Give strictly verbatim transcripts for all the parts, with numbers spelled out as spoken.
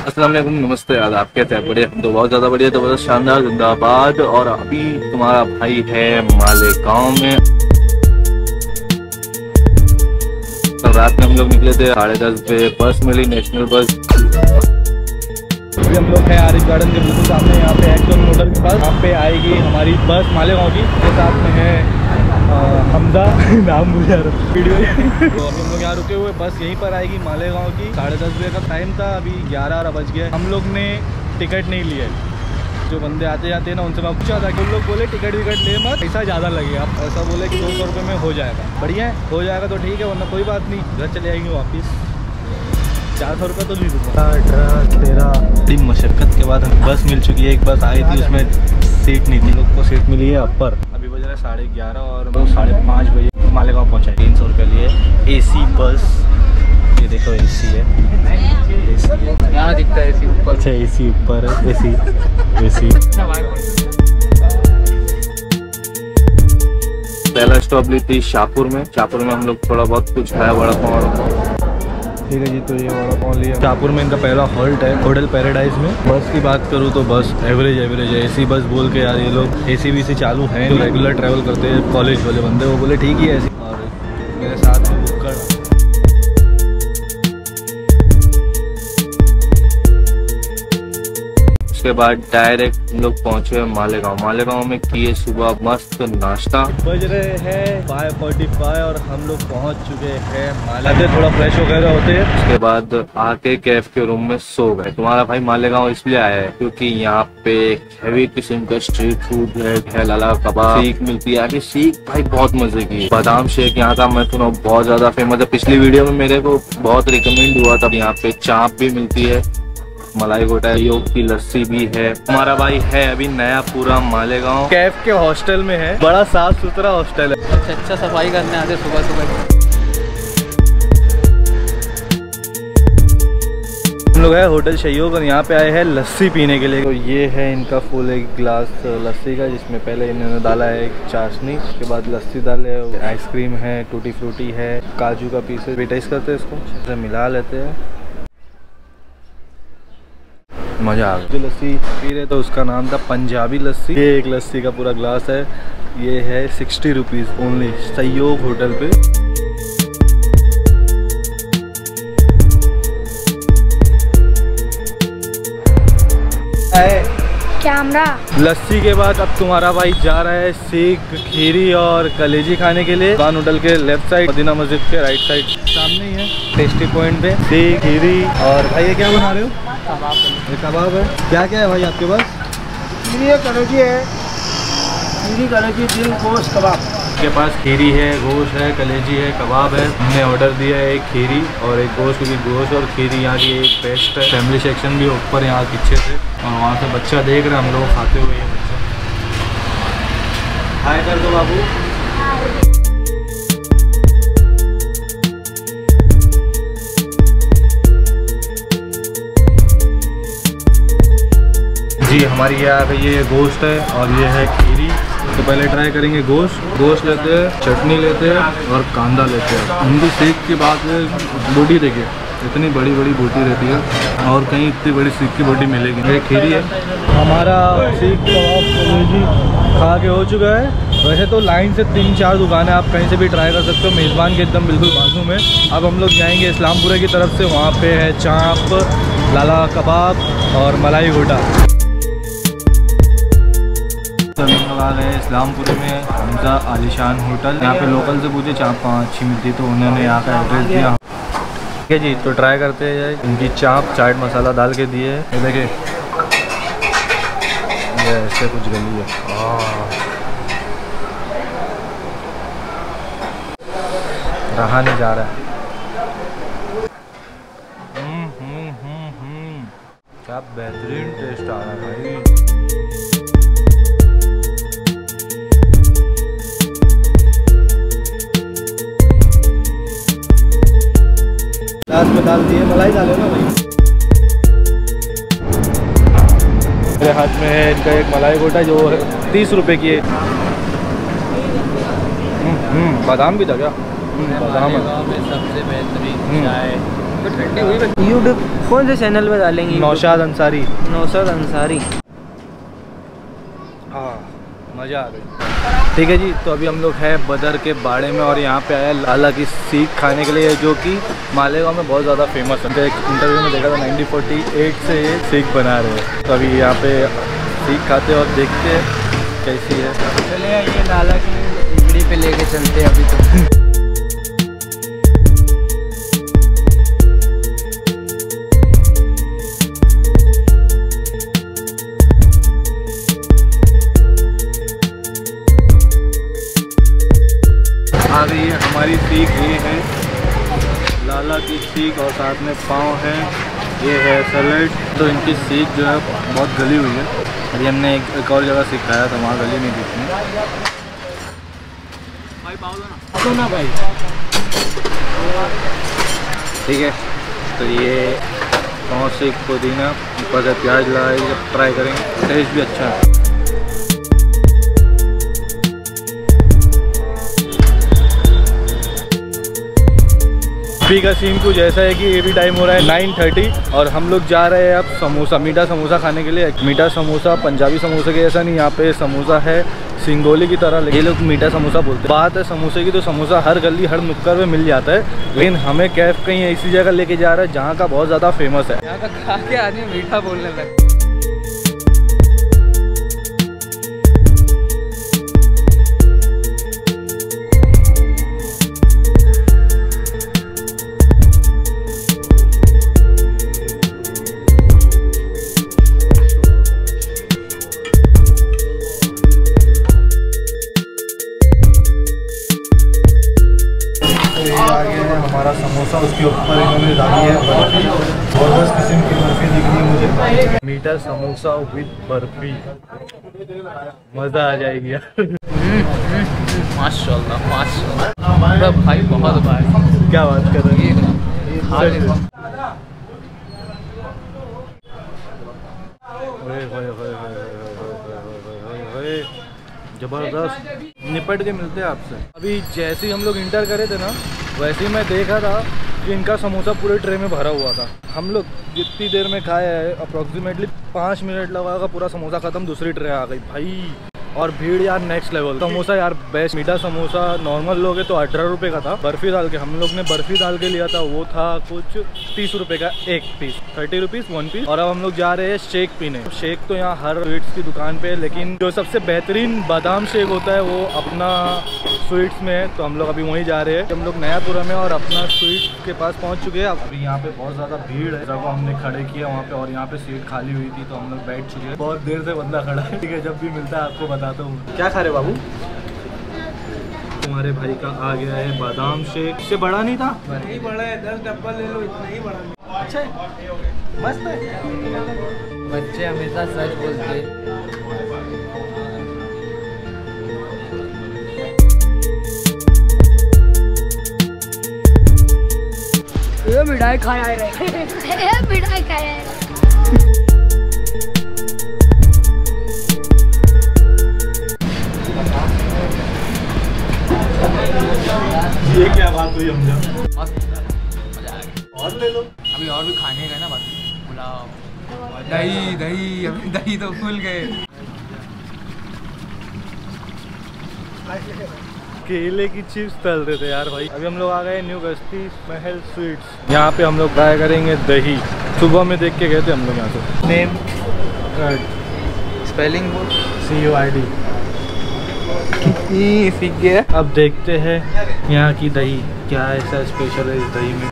अस्सलाम वालेकुम, नमस्ते, आदाब। कैसे हैं? बढ़िया, तो बहुत ज़्यादा बढ़िया, तो बहुत शानदार, जिंदाबाद। और अभी तुम्हारा भाई है मालेगांव में। तो रात में हम लोग निकले थे साढ़े दस बजे, बस मिली, नेशनल बस। अभी हम लोग हैं आरिफ गार्डन के बिल्कुल सामने, यहाँ पे एक्सोन मोटर के पास। यहाँ पे आएगी हमारी बस मालेगांव की। के साथ में है हमदा नाम भूल जा रहा वीडियो। तो अभी हम लोग यहाँ रुके हुए, बस यहीं पर आएगी मालेगांव की। साढ़े दस बजे का टाइम था, अभी ग्यारह बज गया। हम लोग ने टिकट नहीं लिया। जो बंदे आते जाते हैं ना, उनसे मैं पूछा था कि उन लोग बोले टिकट विकट ले मत, पैसा ज़्यादा लगेगा। आप ऐसा बोले कि दो सौ रुपये में हो जाएगा। बढ़िया है, हो जाएगा तो ठीक है, वरना कोई बात नहीं, घर चले आएंगे वापस। चार सौ रुपये तो नहीं दूँगा। अठारह तेरह बड़ी मशक्क़त के बाद हमें बस मिल चुकी है। एक बस आई थी, उसमें सीट नहीं थी, लोग को सीट मिली है अपर। अभी बज रहा है साढ़े ग्यारह और वो साढ़े पाँच बजे मालेगांव पहुँचा है। तीन सौ रुपये लिए एसी बस। ये देखो एसी है, एसी है, यहाँ दिखता है एसी ऊपर। अच्छा, एसी ऊपर है, एसी एसी। पहला स्टॉप ली थी शाहपुर में। शाहपुर में हम लोग थोड़ा बहुत कुछ खाया, बड़ा पाव। ठीक है जी, तो ये वड़ा पाव लिया। शाहपुर में इनका पहला हॉल्ट है होटल पैराडाइज में। बस की बात करूँ तो बस एवरेज एवरेज है। एसी बस बोल के यार ये लोग एसी वीसी चालू हैं, जो रेगुलर ट्रैवल करते हैं कॉलेज वाले बंदे, वो बोले ठीक ही है ऐसी। और मेरे साथ में बुक कर उसके बाद डायरेक्ट हम लोग पहुँचे मालेगांव। मालेगांव में किए सुबह मस्त नाश्ता। बज रहे हैं फाइव फोर्टी फाइव और हम लोग पहुंच चुके हैं मालेगांव। थोड़ा फ्रेश वगैरह होते हैं, उसके बाद आके कैफ के रूम में सो गए। तुम्हारा भाई मालेगांव इसलिए आया है क्योंकि यहाँ पे हैवी किस्म का स्ट्रीट फूड है, लाला कबाब, सीख मिलती है। आगे सीख भाई बहुत मजे की। बादाम शेक यहाँ का मैं सुना बहुत ज्यादा फेमस है। पिछली वीडियो में मेरे को बहुत रिकमेंड हुआ था। यहाँ पे चाप भी मिलती है, मलाई गोटा, योग की लस्सी भी है। हमारा भाई है अभी नया पूरा मालेगांव कैफ के हॉस्टल में है। बड़ा साफ सुथरा हॉस्टल है। अच्छा अच्छा सफाई करने आते सुबह सुबह। हम लोग है होटल शयोग और यहाँ पे आए हैं लस्सी पीने के लिए। तो ये है इनका फुल एक गिलास लस्सी का, जिसमें पहले इन्होंने डाला है एक चाशनी, उसके बाद लस्सी डाले, आइसक्रीम है, टूटी फ्रूटी है, काजू का पीस है। टेस्ट करते हैं इसको, इसे मिला लेते हैं, मज़ा आ गया। जो लस्सी पी रहे तो उसका नाम था पंजाबी लस्सी। ये एक लस्सी का पूरा ग्लास है, ये है sixty rupees only Sahyog hotel पे। कैमरा लस्सी के बाद अब तुम्हारा भाई जा रहा है सीख, खीरी और कलेजी खाने के लिए। खान होटल के लेफ्ट साइड, मदीना मस्जिद के राइट साइड सामने ही है टेस्टी पॉइंट पे। सीख, खीरी और भाई ये क्या बना रहे हो? कबाब। ये कबाब है। क्या क्या है भाई आपके पास? खीरी है, कलेजी है, खीरी कलेजी दिल गोश्त कबाब। के पास खीरी है, गोश्त है, कलेजी है, कबाब है। हमने ऑर्डर दिया है एक खीरी और एक गोश्त, क्योंकि गोश्त और खीरी यहाँ की एक बेस्ट है। फैमिली सेक्शन भी ऊपर यहाँ पीछे से, और वहाँ से बच्चा देख रहे हैं हम लोग खाते हुए। ये बच्चा हाय कर दो बाबू। जी हमारी ये आ गई, ये गोश्त है और ये है खीरी। तो पहले ट्राई करेंगे गोश्त। गोश्त लेते हैं, चटनी लेते हैं और कांदा लेते हैं। उनकी सीख की बात है, बोटी देखिए इतनी बड़ी बड़ी बोटी रहती है और कहीं इतनी बड़ी सीख की बोटी मिलेगी। ये खीरी है। हमारा सीख कबाब कलेजी खा के हो चुका है। वैसे तो लाइन से तीन चार दुकानें, आप कहीं से भी ट्राई कर सकते हो। मेज़बान के एकदम बिल्कुल बाजू में। अब हम लोग जाएंगे इस्लामपुरे की तरफ से, वहाँ पे है चाप, लाला कबाब और मलाई गोटा। लगा गए इस्लामपुरे में हमजा आलिशान होटल। यहाँ पे लोकल से पूछे चाप कहाँ अच्छी मिलती, तो उन्होंने यहाँ का एड्रेस दिया। ठीक है जी, तो ट्राई करते हैं। इनकी चाप चाट मसाला डाल के दिए। ये देखिए, ये ऐसे कुछ गली है। रहा नहीं जा रहा है। हम्म हम्म हम्म हम्म क्या बेहतरीन टेस्ट आ रहा है भाई। लास्ट में डाल दिए, मलाई डाले ना भाई। मेरे हाथ में है इनका एक मलाई गोटा, जो तीस रुपए की है। बादाम भी था क्या? बादाम में सबसे बेहतरीन चाय ठंडी हुई। यूट्यूब कौन से चैनल पे डालेंगे? नौशाद अंसारी। नौशाद अंसारी। हाँ मज़ा आ गई। ठीक है जी, तो अभी हम लोग हैं बदर के बाड़े में और यहाँ पे आया लाला की सीख खाने के लिए, जो कि मालेगांव में बहुत ज़्यादा फेमस है। एक इंटरव्यू में देखा था नाइनटीन फोर्टी एट से ये सीख बना रहे हैं। तो अभी यहाँ पे सीख खाते और देखते हैं कैसी है। चले ये लाला की बिगड़ी पे लेके चलते हैं अभी तो। आ गई है हमारी सीख, ये है लाला की सीख और साथ में पाव है, ये है सैलेड। तो इनकी सीख जो है बहुत गली हुई है। अभी हमने एक, एक और जगह सीख खाया था, वहाँ गली नहीं थी इतनी। भाई पाव दो ना भाई। ठीक है, तो ये पाव सीख पुदीना ऊपर से प्याज लगाए, जब ट्राई करेंगे। टेस्ट भी अच्छा है। अभी का सीन कुछ ऐसा है कि ये भी टाइम हो रहा है नाइन थर्टी और हम लोग जा रहे हैं अब समोसा, मीठा समोसा खाने के लिए। मीठा समोसा पंजाबी समोसे के ऐसा नहीं, यहाँ पे समोसा है सिंगोली की तरह, ये लोग मीठा समोसा बोलते हैं। बात है समोसे की, तो समोसा हर गली हर नुक्कड़ में मिल जाता है, लेकिन हमें कैफ कहीं ऐसी जगह लेके जा रहा है जहाँ का बहुत ज़्यादा फेमस है। यहाँ का खा के आदमी मीठा बोलने लगा। हमारा समोसा, उसके ऊपर इन्होंने डाली है बर्फी, जबरदस्त किस्म की बर्फी दिख रही है मुझे। मीठा समोसा विद बर्फी, मज़ा आ जाएगी यार। माशाल्लाह माशाल्लाह भाई, बहुत भाई। क्या बात कर रहे हैं। जबरदस्त निपट के मिलते हैं आपसे। अभी जैसे ही हम लोग इंटर करे थे ना, वैसे ही मैं देखा था कि इनका समोसा पूरे ट्रे में भरा हुआ था। हम लोग जितनी देर में खाए हैं, अप्रॉक्सीमेटली पाँच मिनट लगा, पूरा समोसा खत्म, दूसरी ट्रे आ गई भाई। और भीड़ यार नेक्स्ट लेवल। समोसा यार बेस्ट। मीठा समोसा नॉर्मल लोगे तो अठारह रुपये का था, बर्फी डाल के हम लोग ने बर्फी डाल के लिया था, वो था कुछ तीस रुपये का एक piece, thirty rupees one piece. और अब हम लोग जा रहे हैं शेक पीने। शेक तो यहाँ हर स्वीट्स की दुकान पे है, लेकिन जो सबसे बेहतरीन बादाम शेक होता है वो अपना स्वीट्स में है, तो हम लोग अभी वहीं जा रहे हैं। हम लोग नयापुरा में और अपना स्वीट्स के पास पहुँच चुके हैं। अभी यहाँ पे बहुत ज़्यादा भीड़ है, जब हमने खड़े किया वहाँ पे, और यहाँ पे सीट खाली हुई थी तो हम लोग बैठ चुके हैं। बहुत देर से बंदा खड़ा है। ठीक है, जब भी मिलता है आपको बताता हूँ। क्या खा रहे बाबू? तुम्हारे भाई का आ गया है बादाम शेक। इससे बड़ा नहीं था? नहीं बड़ा है, दस डब्बा ले लो, इतना ही बड़ा नहीं। अच्छा है, मस्त है। बच्चे हमेशा सच बोलते हैं। ये मिठाई खाया है ये मिठाई खाया है। ये क्या बात हुई हमने? और ले लो, अभी और भी खाने का ना, बात पुलाव, दही दही अभी दही तो फूल गए। केले की चिप्स तल रहे थे यार भाई। अभी हम लोग आ गए न्यू गस्ती महल स्वीट्स। यहाँ पे हम लोग ट्राई करेंगे दही। सुबह में देख के गए थे हम लोग यहाँ से। नेम स्पेलिंग बोल। C U I D. सीख गया। अब देखते हैं यहाँ की दही क्या ऐसा स्पेशल है इस दही में।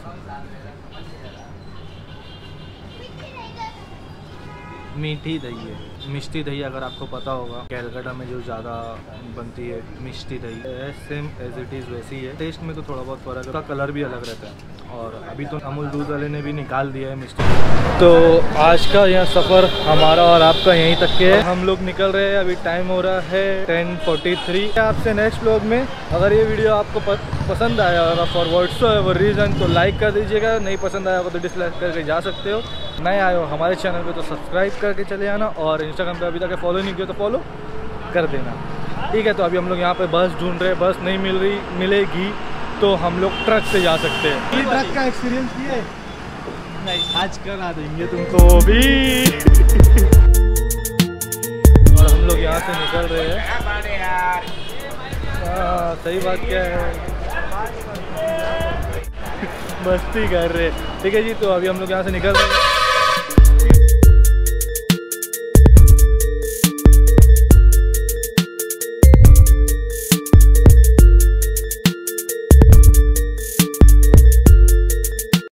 मीठी दही है, मिष्टी दही अगर आपको पता होगा, कैलकाटा में जो ज़्यादा बनती है मिष्टी दही, सेम एज इट इज़ वैसी है। टेस्ट में तो थोड़ा बहुत फर्क है, उसका कलर भी अलग रहता है। और अभी तो अमूल दूध वाले ने भी निकाल दिया है मिष्टी। तो आज का यह सफ़र हमारा और आपका यहीं तक के है। हम लोग निकल रहे हैं, अभी टाइम हो रहा है टेन फोर्टी थ्री। आपसे नेक्स्ट व्लॉग में, अगर ये वीडियो आपको पसंद आया होगा फॉर व्हाट्सएवर रीज़न तो लाइक कर दीजिएगा, नहीं पसंद आया होगा तो डिसलाइक करके जा सकते हो। नए आए हो हमारे चैनल पे तो सब्सक्राइब करके चले आना, और इंस्टाग्राम पे अभी तक फॉलो नहीं किया तो फॉलो कर देना। ठीक है, तो अभी हम लोग यहाँ पे बस ढूंढ रहे हैं, बस नहीं मिल रही, मिलेगी तो हम लोग ट्रक से जा सकते हैं। ये ट्रक का एक्सपीरियंस किया है? नहीं, आज करा देंगे तुमको भी। और हम लोग यहाँ से निकल रहे हैं। हाँ, सही बात क्या है, मस्ती कर रहे हैं। ठीक है जी, तो अभी हम लोग यहाँ से निकल रहे हैं।